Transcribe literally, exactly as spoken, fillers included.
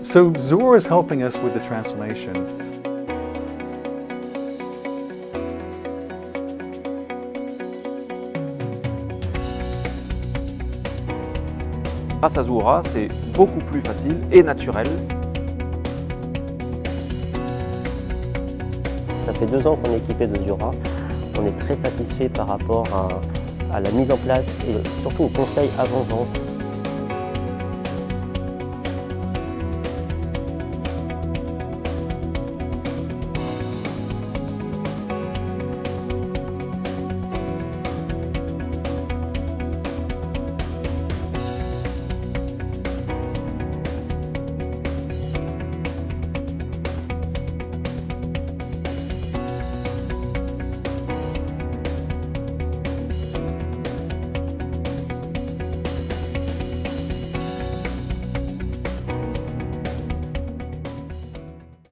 So Zuora is helping us with the transformation. Grâce à Zuora, c'est beaucoup plus facile et naturel. Ça fait deux ans qu'on est équipé de Zuora. On est très satisfait par rapport à, à la mise en place et surtout au conseil avant-vente.